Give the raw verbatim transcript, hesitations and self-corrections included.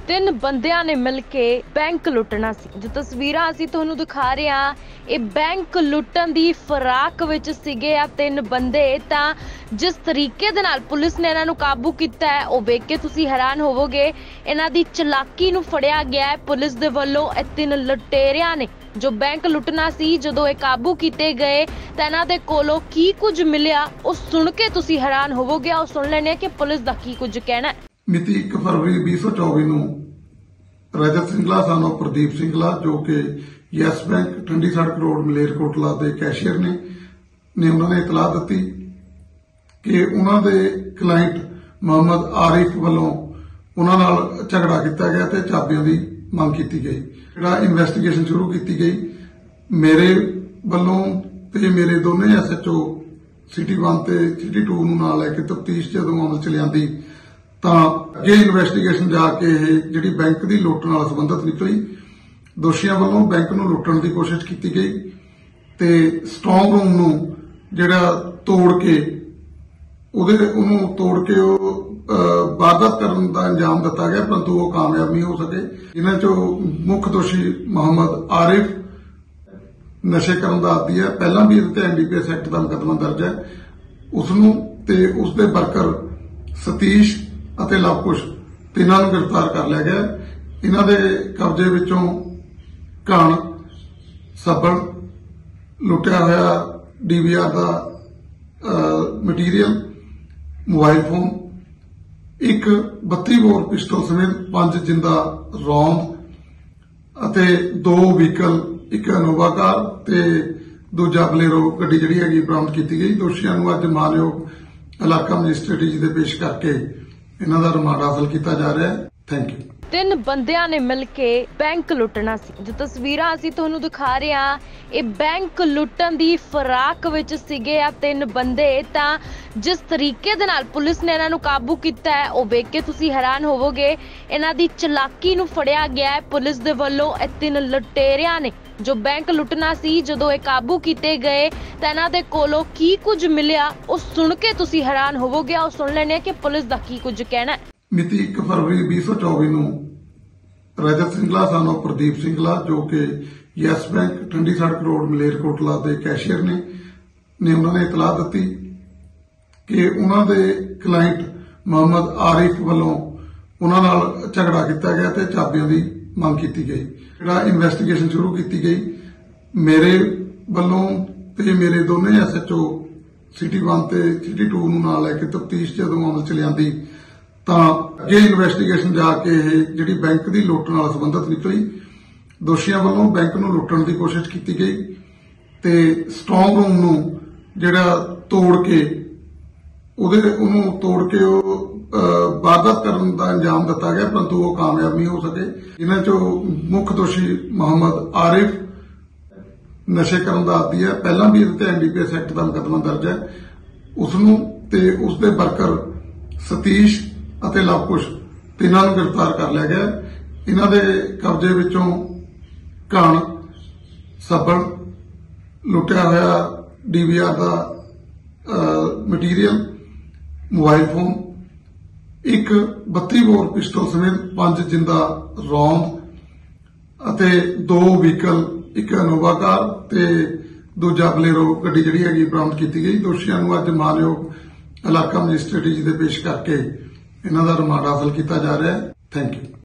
ਤਿੰਨ ਬੰਦਿਆਂ ਨੇ ਮਿਲ ਕੇ ਬੈਂਕ ਲੁੱਟਣਾ ਸੀ। ਜੋ ਤਸਵੀਰਾਂ ਅਸੀਂ ਤੁਹਾਨੂੰ ਦਿਖਾ ਰਹੇ ਹਾਂ, ਇਹ ਬੈਂਕ ਲੁੱਟਣ ਦੀ ਫਰਾਕ ਵਿੱਚ ਸੀਗੇ ਆ ਤਿੰਨ ਬੰਦੇ। ਤਾਂ ਜਿਸ ਤਰੀਕੇ ਦੇ ਨਾਲ ਪੁਲਿਸ ਨੇ ਇਹਨਾਂ ਨੂੰ ਕਾਬੂ ਕੀਤਾ ਹੈ, ਉਹ ਵੇਖ ਕੇ ਤੁਸੀਂ ਹੈਰਾਨ ਹੋਵੋਗੇ। ਇਹਨਾਂ ਦੀ ਚਲਾਕੀ ਨੂੰ ਫੜਿਆ ਗਿਆ ਹੈ ਪੁਲਿਸ ਦੇ ਵੱਲੋਂ। ਇਹ ਤਿੰਨ ਲੁਟੇਰਿਆਂ ਨੇ ਜੋ ਬੈਂਕ ਲੁੱਟਣਾ ਸੀ, ਜਦੋਂ ਇਹ ਕਾਬੂ ਕੀਤੇ ਗਏ ਤਾਂ ਇਹਨਾਂ ਦੇ ਕੋਲੋਂ ਕੀ ਕੁਝ ਮਿਲਿਆ, ਉਹ ਸੁਣ ਕੇ ਤੁਸੀਂ ਹੈਰਾਨ ਹੋਵੋਗੇ। ਉਹ ਸੁਣ ਲੈਣੇ ਕਿ ਪੁਲਿਸ ਦਾ ਕੀ ਕੁਝ ਕਹਿਣਾ ਹੈ। ਮਿਤੀ ਇੱਕ ਫਰਵਰੀ ਵੀਹ ਸੌ ਚੌਵੀ ਨੂੰ ਰਜਤ ਸਿੰਘਲਾ ਸਾਨੂੰ ਪ੍ਰਦੀਪ ਸਿੰਘਲਾ, ਜੋ ਕਿ ਯੈਸ ਬੈਂਕ ਠੰਡੀ ਸੜਕ ਰੋਡ ਮਲੇਰਕੋਟਲਾ ਦੇ ਕੈਸ਼ੀਅਰ ਨੇ ਨੇ ਉਹਨਾਂ ਨੇ ਇਤਲਾਹ ਦਿੱਤੀ ਕਿ ਉਹਨਾਂ ਦੇ ਕਲਾਇੰਟ ਮੁਹੰਮਦ ਆਰਿਫ ਵੱਲੋਂ ਉਹਨਾਂ ਨਾਲ ਝਗੜਾ ਕੀਤਾ ਗਿਆ ਤੇ ਚਾਬੀਆਂ ਦੀ ਮੰਗ ਕੀਤੀ ਗਈ। ਜਿਹੜਾ ਇਨਵੈਸਟੀਗੇਸ਼ਨ ਸ਼ੁਰੂ ਕੀਤੀ ਗਈ, ਮੇਰੇ ਵੱਲੋਂ ਤੇ ਮੇਰੇ ਦੋਨੇ ਐਸਐਚਓ ਸਿਟੀ ਇੱਕ ਤੇ ਸਿਟੀ ਦੋ ਨੂੰ ਨਾਲ ਲੈ ਕੇ ਤਫਤੀਸ਼ ਜਦੋਂ ਅਮਲ ਚ ਲਿਆਂਦੀ ਤਾਂ ਅੱਗੇ ਇਨਵੈਸਟੀਗੇਸ਼ਨ ਜਾ ਕੇ ਇਹ ਜਿਹੜੀ ਬੈਂਕ ਦੀ ਲੁੱਟ ਨਾਲ ਸੰਬੰਧਿਤ ਨਿਕਲੀ। ਦੋਸ਼ੀਆਂ ਵੱਲੋਂ ਬੈਂਕ ਨੂੰ ਲੁੱਟਣ ਦੀ ਕੋਸ਼ਿਸ਼ ਕੀਤੀ ਗਈ ਤੇ ਸਟਰੋਂਗ ਰੂਮ ਨੂੰ ਜਿਹੜਾ ਤੋੜ ਕੇ ਉਹਦੇ ਉਹਨੂੰ ਤੋੜ ਕੇ ਉਹ ਵਾਰਦਾਤ ਕਰਨ ਦਾ ਅੰਜਾਮ ਦਿੱਤਾ ਗਿਆ, ਪਰੰਤੂ ਉਹ ਕਾਮਯਾਬ ਨਹੀਂ ਹੋ ਸਕੇ। ਇਹਨਾਂ ਚੋਂ ਮੁੱਖ ਦੋਸ਼ੀ ਮੁਹੰਮਦ ਆਰਿਫ ਨਸ਼ੇ ਕਰਨ ਦਾ ਆਦੀ ਹੈ, ਪਹਿਲਾਂ ਵੀ ਇਹਦੇ ਤੇ ਐਨਡੀਪੀਐਸ ਐਕਟ ਦਾ ਮੁਕੱਦਮਾ ਦਰਜ ਹੈ। ਉਸ ਨੂੰ ਤੇ ਉਸ ਦੇ ਵਰਕਰ ਸਤੀਸ਼ ਅਤੇ ਲਵਕੁਸ਼ ਤਿੰਨਾਂ ਨੂੰ ਗ੍ਰਿਫਤਾਰ ਕਰ ਲਿਆ ਗਿਆ। ਇਹਨਾਂ ਦੇ ਕਬਜ਼ੇ ਵਿੱਚੋਂ ਘਣ, ਸੱਬਲ, ਲੁੱਟਿਆ ਹੋਇਆ ਡੀਵੀਆਰ ਦਾ ਮਟੀਰੀਅਲ, ਮੋਬਾਈਲ ਫੋਨ, ਇੱਕ ਬੱਤੀ ਬੋਰ ਪਿਸਟਲ ਸਮੇਤ ਪੰਜ ਜਿੰਦਾ ਰੌਂਦ ਅਤੇ ਦੋ ਵਹੀਕਲ, ਇੱਕ ਇਨੋਵਾ ਕਾਰ ਤੇ ਦੂਜਾ ਬਲੇਰੋ ਗੱਡੀ ਜਿਹੜੀ ਹੈਗੀ ਬਰਾਮਦ ਕੀਤੀ ਗਈ। ਦੋਸ਼ੀਆਂ ਨੂੰ ਅੱਜ ਮਾਨਯੋਗ ਇਲਾਕਾ ਮੈਜਿਸਟਰੇਟ ਜੀ ਦੇ ਪੇਸ਼ ਕਰਕੇ ਇਹਨਾਂ ਦਾ ਰਿਮਾਂਡ ਹਾਸਲ ਕੀਤਾ ਜਾ ਰਿਹਾ ਹੈ। Thank you. ਤਿੰਨ ਬੰਦਿਆਂ ਨੇ ਮਿਲ ਕੇ ਬੈਂਕ ਲੁੱਟਣਾ ਸੀ। ਜੋ ਤਸਵੀਰਾਂ ਅਸੀਂ ਤੁਹਾਨੂੰ ਦਿਖਾ ਰਹੇ ਹਾਂ, ਇਹ ਬੈਂਕ ਲੁੱਟਣ ਦੀ ਫਰਾਕ ਵਿੱਚ ਸੀਗੇ ਆ ਤਿੰਨ ਬੰਦੇ। ਤਾਂ ਜਿਸ ਤਰੀਕੇ ਦੇ ਨਾਲ ਪੁਲਿਸ ਨੇ ਇਹਨਾਂ ਨੂੰ ਕਾਬੂ ਕੀਤਾ ਹੈ, ਉਹ ਵੇਖ ਕੇ ਤੁਸੀਂ ਹੈਰਾਨ ਹੋਵੋਗੇ। ਇਹਨਾਂ ਦੀ ਚਲਾਕੀ ਨੂੰ ਫੜਿਆ ਗਿਆ ਹੈ ਪੁਲਿਸ ਦੇ ਵੱਲੋਂ। ਇਹ ਤਿੰਨ ਲੁਟੇਰਿਆਂ ਨੇ ਜੋ ਬੈਂਕ ਲੁੱਟਣਾ ਸੀ, ਜਦੋਂ ਇਹ ਕਾਬੂ ਕੀਤੇ ਗਏ ਤਾਂ ਇਹਨਾਂ ਦੇ ਕੋਲੋਂ ਕੀ ਕੁਝ ਮਿਲਿਆ, ਉਹ ਸੁਣ ਕੇ ਤੁਸੀਂ ਹੈਰਾਨ ਹੋਵੋਗੇ। ਉਹ ਸੁਣ ਲੈਣੇ ਕਿ ਪੁਲਿਸ ਦਾ ਕੀ ਕੁਝ ਕਹਿਣਾ ਹੈ। ਮਿਤੀ ਇੱਕ ਫਰਵਰੀ ਵੀਹ ਸੌ ਚੌਵੀ ਨੂੰ ਰਜਤ ਸਿੰਘਲਾ ਸਾਨੂੰ ਪ੍ਰਦੀਪ ਸਿੰਘਲਾ, ਜੋ ਕਿ ਯੈਸ ਬੈਂਕ ਠੰਡੀ ਸੜਕ ਰੋਡ ਮਲੇਰਕੋਟਲਾ ਦੇ ਕੈਸ਼ੀਅਰ ਨੇ ਨੇ ਉਹਨਾਂ ਨੇ ਇਤਲਾਹ ਦਿੱਤੀ ਕਿ ਉਹਨਾਂ ਦੇ ਕਲਾਇੰਟ ਮੁਹੰਮਦ ਆਰਿਫ ਵੱਲੋਂ ਉਹਨਾਂ ਨਾਲ ਝਗੜਾ ਕੀਤਾ ਗਿਆ ਤੇ ਚਾਬੀਆਂ ਦੀ ਮੰਗ ਕੀਤੀ ਗਈ। ਜਿਹੜਾ ਇਨਵੈਸਟੀਗੇਸ਼ਨ ਸ਼ੁਰੂ ਕੀਤੀ ਗਈ, ਮੇਰੇ ਵੱਲੋਂ ਤੇ ਮੇਰੇ ਦੋਨੇ ਐਸਐਚਓ ਸਿਟੀ ਇੱਕ ਤੇ ਸਿਟੀ ਦੋ ਨੂੰ ਨਾਲ ਲੈ ਕੇ ਤਫਤੀਸ਼ ਜਦੋਂ ਅਮਲ ਚ ਲਿਆਂਦੀ ਤਾਂ ਅੱਗੇ ਇਨਵੈਸਟੀਗੇਸ਼ਨ ਜਾ ਕੇ ਇਹ ਜਿਹੜੀ ਬੈਂਕ ਦੀ ਲੁੱਟ ਨਾਲ ਸੰਬੰਧਿਤ ਨਿਕਲੀ। ਦੋਸ਼ੀਆਂ ਵੱਲੋਂ ਬੈਂਕ ਨੂੰ ਲੁੱਟਣ ਦੀ ਕੋਸ਼ਿਸ਼ ਕੀਤੀ ਗਈ ਤੇ ਸਟਰੋਂਗ ਰੂਮ ਨੂੰ ਜਿਹੜਾ ਤੋੜ ਕੇ ਉਹਦੇ ਉਹਨੂੰ ਤੋੜ ਕੇ ਉਹ ਵਾਰਦਾਤ ਕਰਨ ਦਾ ਅੰਜਾਮ ਦਿੱਤਾ ਗਿਆ, ਪਰੰਤੂ ਉਹ ਕਾਮਯਾਬ ਨਹੀਂ ਹੋ ਸਕੇ। ਇਹਨਾਂ ਚੋਂ ਮੁੱਖ ਦੋਸ਼ੀ ਮੁਹੰਮਦ ਆਰਿਫ ਨਸ਼ੇ ਕਰਨ ਦਾ ਆਦੀ ਹੈ, ਪਹਿਲਾਂ ਵੀ ਇਹਦੇ ਤੇ ਐਨਡੀਪੀਐਸ ਐਕਟ ਦਾ ਮੁਕੱਦਮਾ ਦਰਜ ਹੈ। ਉਸ ਨੂੰ ਤੇ ਉਸ ਦੇ ਵਰਕਰ ਸਤੀਸ਼ ਅਤੇ ਲਵਕੁਸ਼ ਤਿੰਨਾਂ ਨੂੰ ਗ੍ਰਿਫਤਾਰ ਕਰ ਲਿਆ ਗਿਆ। ਇਹਨਾਂ ਦੇ ਕਬਜ਼ੇ ਵਿੱਚੋਂ ਘਣ, ਸੱਬਲ, ਲੁੱਟਿਆ ਹੋਇਆ ਡੀਵੀਆਰ ਦਾ ਮਟੀਰੀਅਲ, ਮੋਬਾਈਲ ਫੋਨ, ਇੱਕ ਬੱਤੀ ਬੋਰ ਪਿਸਟਲ ਸਮੇਤ ਪੰਜ ਜਿੰਦਾ ਰੌਂਦ ਅਤੇ ਦੋ ਵਹੀਕਲ, ਇੱਕ ਇਨੋਵਾ ਕਾਰ ਤੇ ਦੂਜਾ ਬਲੇਰੋ ਗੱਡੀ ਜਿਹੜੀ ਹੈਗੀ ਬਰਾਮਦ ਕੀਤੀ ਗਈ। ਦੋਸ਼ੀਆਂ ਨੂੰ ਅੱਜ ਮਾਨਯੋਗ ਇਲਾਕਾ ਮੈਜਿਸਟਰੇਟ ਜੀ ਦੇ ਪੇਸ਼ ਕਰਕੇ ਇਹਨਾਂ ਦਾ ਰਿਮਾਂਡ ਹਾਸਲ ਕੀਤਾ ਜਾ ਰਿਹਾ ਹੈ। Thank you.